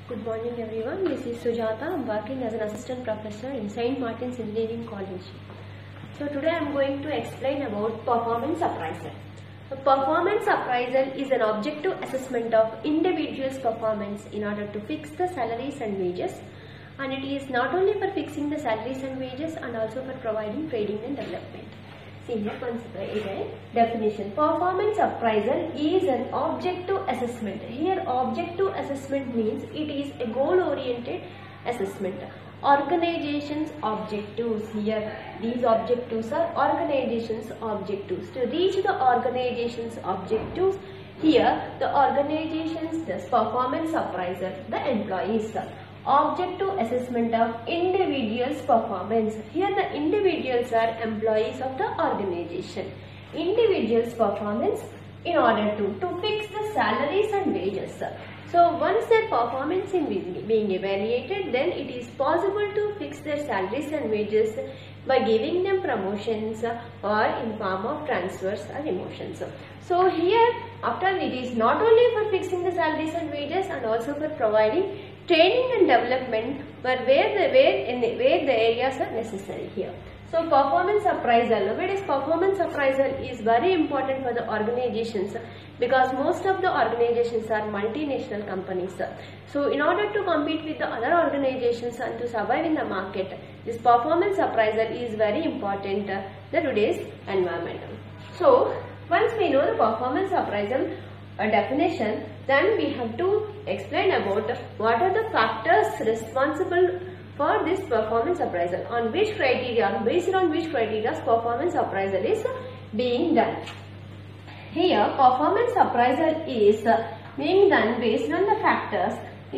Good morning everyone, this is Sujata. I am working as an assistant professor in St. Martin's Engineering College. So today I am going to explain about performance appraisal. So performance appraisal is an objective assessment of individual's performance in order to fix the salaries and wages, and it is not only for fixing the salaries and wages and also for providing training and development. See here once again, definition. Performance appraisal is an objective assessment. Here objective assessment means it is a goal-oriented assessment. Organization's objectives. Here these objectives are organization's objectives. To reach the organization's objectives, here the organization's performance appraisal, the employees. Objective assessment of individuals' performance. Here the individuals are employees of the organization. Individuals' performance in order to fix the salaries and wages. So once their performance is being evaluated, then it is possible to fix their salaries and wages by giving them promotions or in form of transfers or emotions. So here after it is not only for fixing the salaries and wages and also for providing training and development where the areas are necessary here. So performance appraisal. Nowadays performance appraisal is very important for the organizations because most of the organizations are multinational companies. So in order to compete with the other organizations and to survive in the market, this performance appraisal is very important in today's environment. So once we know the performance appraisal definition, then we have to explain about what are the factors responsible for this performance appraisal, on which criteria, based on which criteria performance appraisal is being done. Here performance appraisal is being done based on the factors.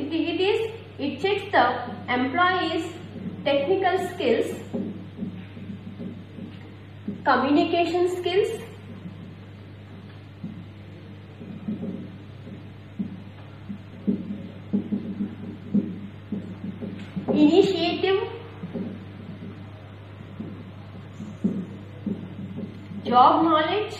It checks the employees' technical skills, communication skills, initiative, job knowledge.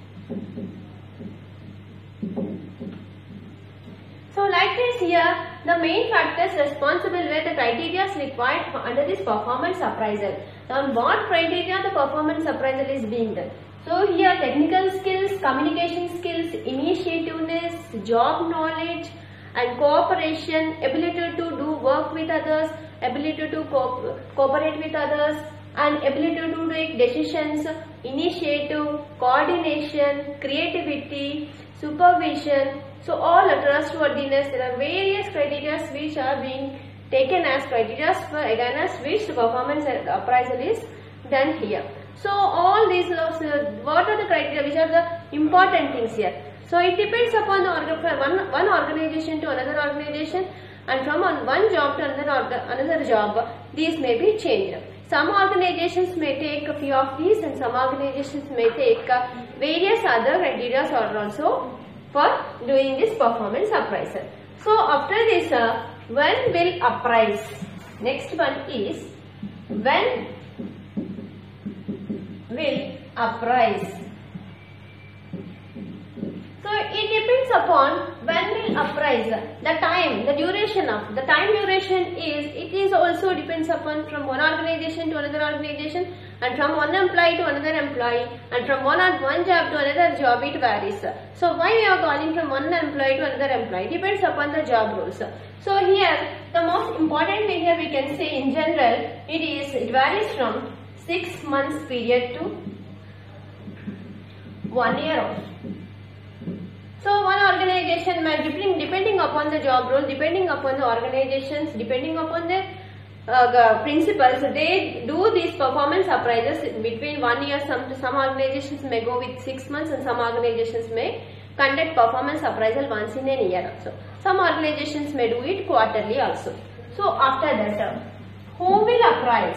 So like this here, the main factors responsible were the criteria required under this performance appraisal. On what criteria the performance appraisal is being done? So here technical skills, communication skills, initiativeness, job knowledge and cooperation, ability to do work with others, ability to cooperate with others, and ability to take decisions, initiative, coordination, creativity, supervision. So all trustworthiness. There are various criteria which are being taken as criteria for against which the performance appraisal is done here. So all these, what are the criteria? Which are the important things here? So it depends upon the one organization to another organization, and from one job to another job, these may be changed. Some organizations may take a few of these and some organizations may take various other criteria are also for doing this performance appraisal. So after this, when will appraise? Next one is when will appraise. So it depends upon when will appraise. The time, the duration of the time duration is also depends upon from one organization to another organization, and from one employee to another employee, and from one job to another job. It varies. So why we are calling from one employee to another employee? Depends upon the job roles. So here the most important thing here we can say in general it varies from 6 months period to 1 year also. So one organization may, depending upon the job role, depending upon the organizations, depending upon the principles, they do these performance appraisals between 1 year. Some organizations may go with 6 months and some organizations may conduct performance appraisal once in a year also. Some organizations may do it quarterly also. So after that, who will appraise?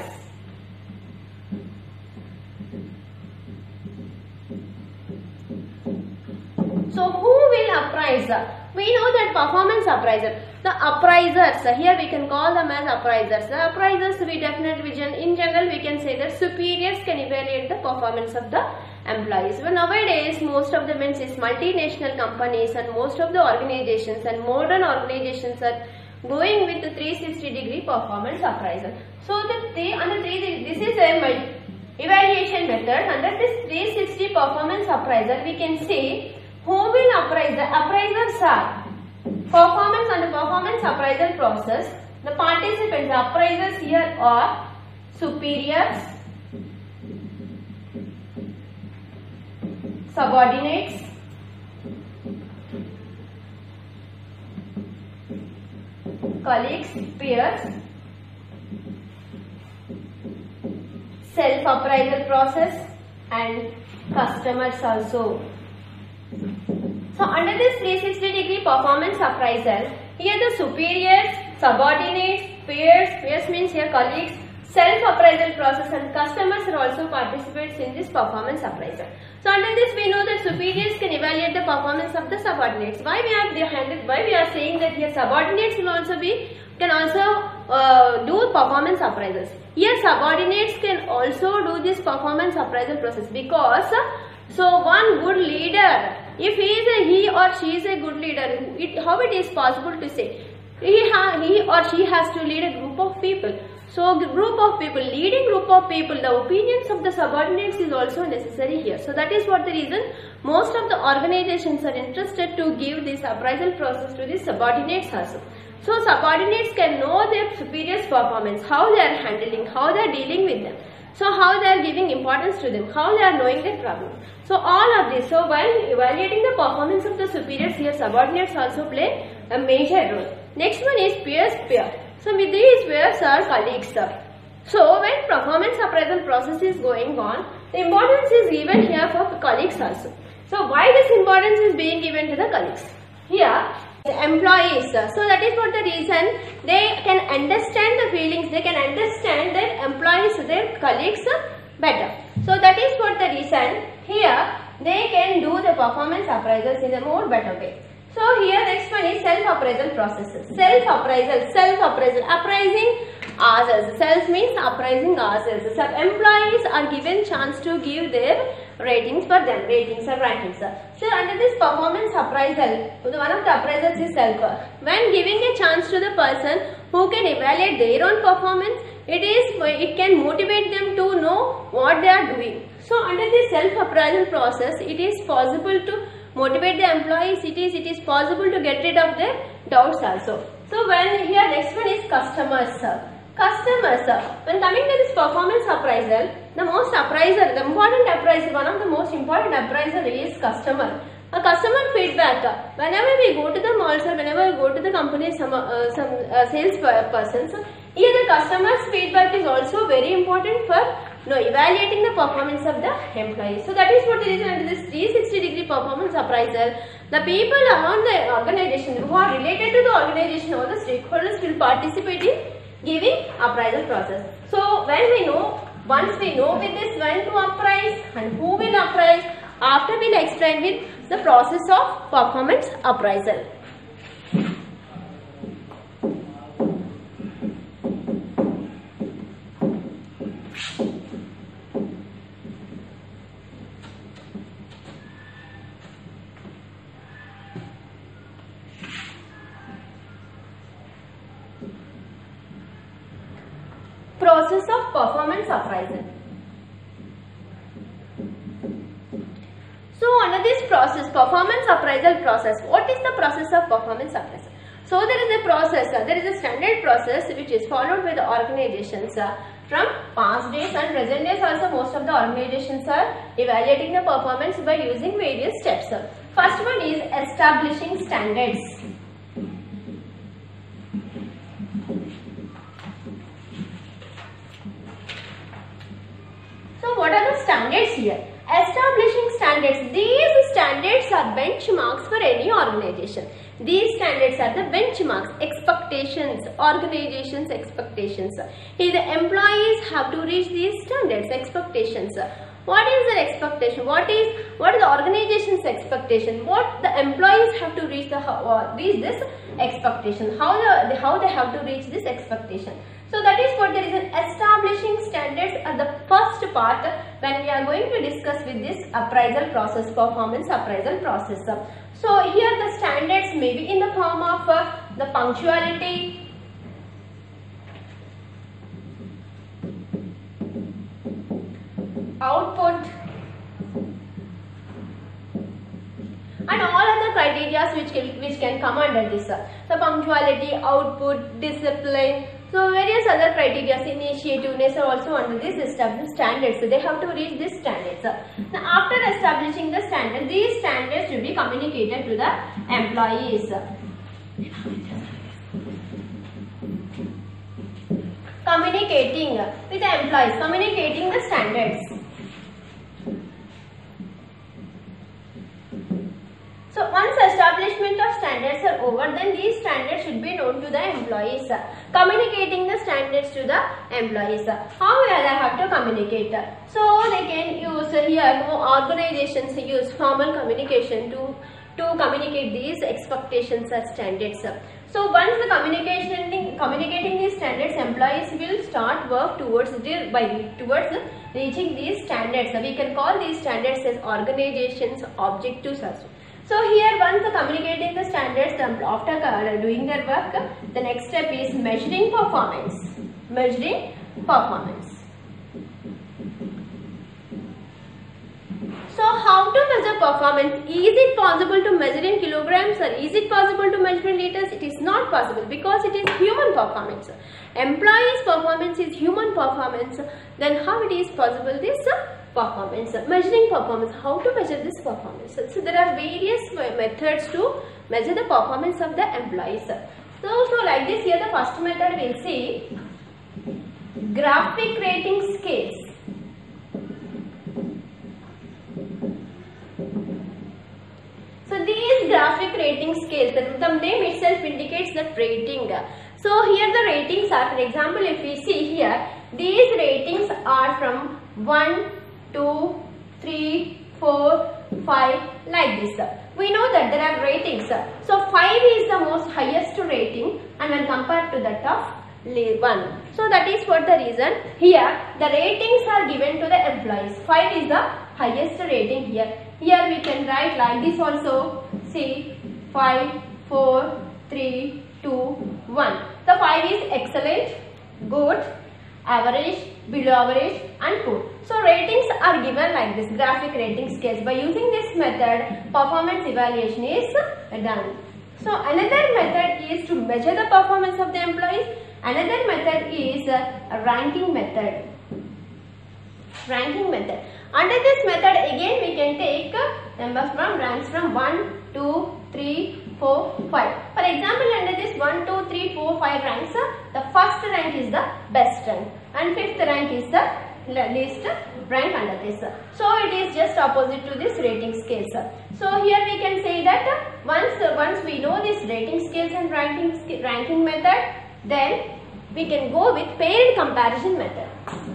So who will appraise? We know that performance appraisal, the appraisers, here we can call them as appraisers. The appraisers, in general we can say that superiors can evaluate the performance of the employees. But nowadays most of the multinational companies and most of the organizations and modern organizations are going with the 360-degree performance appraisal. So this is a evaluation method. Under this 360 performance appraisal, we can see who will appraise. The appraisers are performance and the performance appraisal process. The participants, the appraisers here are superiors, subordinates, colleagues, peers, self-appraisal process and customers also. So under this 360-degree performance appraisal, here the superiors, subordinates, peers means here colleagues, self-appraisal process and customers are also participants in this performance appraisal. So under this we know that superiors can evaluate the performance of the subordinates. Why we are saying that here subordinates can also do performance appraisals. Here subordinates can also do this performance appraisal process because so one good leader, if he or she is a good leader, how it is possible to say? He or she has to lead a group of people. So leading group of people, the opinions of the subordinates is also necessary here. So that is what the reason most of the organizations are interested to give this appraisal process to the subordinates also. So subordinates can know their superiors' performance, how they are handling, how they are dealing with them. So how they are giving importance to them, how they are knowing their problem. So all of this. So while evaluating the performance of the superiors here, subordinates also play a major role. Next one is peers. So with these peers are colleagues. So when performance appraisal process is going on, the importance is given here for colleagues also. So why this importance is being given to the colleagues? Here the employees. So that is what the reason they can understand the feelings, they can understand their employees, their colleagues better. So that is what the reason here they can do the performance appraisals in a more better way. So here next one is self-appraisal processes. Self-appraisal, appraising ourselves. Self means appraising ourselves. So employees are given chance to give their ratings for them, ratings or rankings. So under this performance appraisal, one of the appraisals is self. When giving a chance to the person who can evaluate their own performance, it can motivate them to know what they are doing. So under this self-appraisal process, it is possible to motivate the employees, it is possible to get rid of their doubts also. So when here next one is customers. When coming to this performance appraisal, one of the most important appraisal is customer. A customer feedback. Whenever we go to the malls or whenever we go to the company, some sales persons, here the customer's feedback is also very important for evaluating the performance of the employees. So that is what the reason under this 360-degree performance appraisal, the people around the organization who are related to the organization or the stakeholders will participate in giving appraisal process. So once we know with this when to appraise and who will appraise, after we will explain with the process of performance appraisal. Process of performance appraisal. So under this process, performance appraisal process, what is the process of performance appraisal? So there is a process, there is a standard process which is followed by the organizations from past days and present days also. Most of the organizations are evaluating the performance by using various steps. First one is establishing standards. So what are the standards here? Establishing standards. These standards are benchmarks for any organization. These standards are the benchmarks, expectations, organizations' expectations. Here the employees have to reach these standards, expectations. What is their expectation? What is the organization's expectation? What the employees have to reach this expectation? How they have to reach this expectation? So that is what there is an establishing standards at the first part when we are going to discuss with this appraisal process, performance appraisal process. So here the standards may be in the form of the punctuality, output, and all other criteria which can come under this. The punctuality, output, discipline, so various other criteria, initiativeness are also under this established standards. So they have to reach these standards. Now after establishing the standards, these standards should be communicated to the employees. Communicating with the employees, communicating the standards. So once establishment of standards are over, then these standards should be known to the employees. Communicating the standards to the employees. How will they have to communicate? So they can use here, organizations use formal communication to communicate these expectations as standards. So once the communicating these standards, employees will start work towards reaching these standards. We can call these standards as organizations' objectives also. So here once communicating the standards, after doing their work, the next step is measuring performance. Measuring performance. So how to measure performance? Is it possible to measure in kilograms or is it possible to measure in liters? It is not possible because it is human performance. Employees' performance is human performance. Then how it is possible this performance? Measuring performance. How to measure this performance? So there are various methods to measure the performance of the employees. So like this here, the first method we'll see graphic rating scales. So these graphic rating scales, the name itself indicates that rating. So here the ratings are, for example, if we see here, these ratings are from 1, 2, 3, 4, 5 like this. We know that there are ratings. So 5 is the most highest rating and when compared to that of 1. So that is for the reason here the ratings are given to the employees. 5 is the highest rating here. Here we can write like this also. See 5, 4, 3, 2, 1. The 5 is excellent, good, average, below average and poor. So ratings are given like this, graphic rating scales. By using this method, performance evaluation is done. So another method is to measure the performance of the employees. Another method is a ranking method. Ranking method. Under this method again we can take numbers from ranks from 1, 2, 3, 4, 5. For example, under this 1, 2, 3, 4, 5 ranks, the first rank is the best rank and fifth rank is the least rank under this. So it is just opposite to this rating scales. So here we can say that once we know this rating scales and ranking method, then we can go with paired comparison method.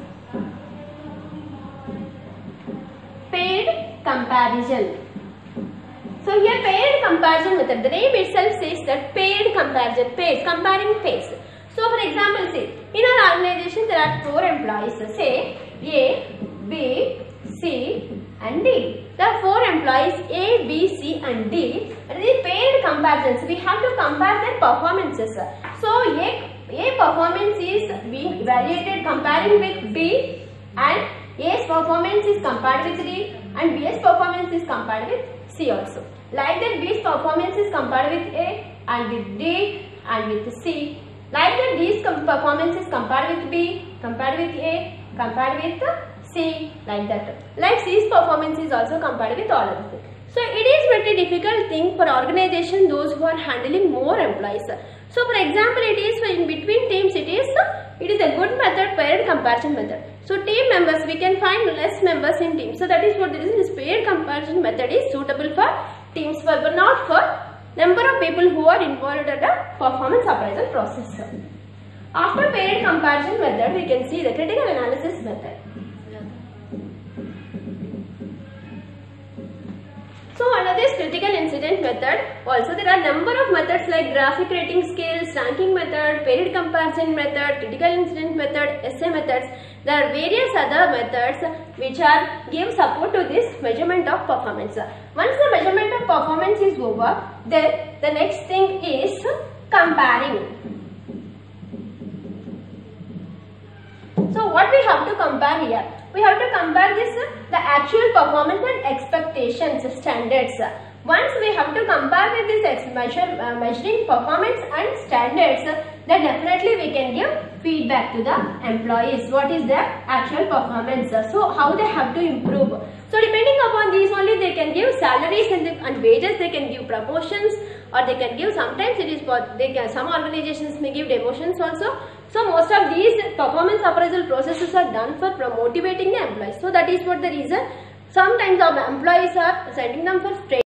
Paired comparison. So here paired comparison method, the name itself says that paired comparison, pairs, comparing pairs. So for example, say in our organization there are 4 employees, say A, B, C and D. There are 4 employees A, B, C and D. And the paired comparisons, we have to compare their performances. So A performance is being evaluated comparing with B and A's performance is compared with D and B's performance is compared with C also. Like that B's performance is compared with A and with D and with C. Like that D's performance is compared with B, compared with A, compared with C, like that. Like C's performance is also compared with all of them. So it is very difficult thing for organization those who are handling more employees. So for example, it is in between teams, it is a good method, paired comparison method. So team members, we can find less members in teams. So that is what this paired comparison method is suitable for teams, but not for number of people who are involved in the performance appraisal process. After paired comparison method, we can see the critical analysis method. So under this critical incident method, also there are number of methods like graphic rating scales, ranking method, paired comparison method, critical incident method, essay methods. There are various other methods which give support to this measurement of performance. Once the measurement of performance is over, then the next thing is comparing. So what we have to compare here? We have to compare this the actual performance and expectations standards. Once we have to compare with this measuring performance and standards, then definitely we can give feedback to the employees. What is their actual performance? So how they have to improve. So depending upon these only they can give salaries and wages. They can give promotions, or they can give, sometimes it is for some organizations may give demotions also. So most of these performance appraisal processes are done for motivating the employees. So that is what the reason. Sometimes our employees are sending them for training.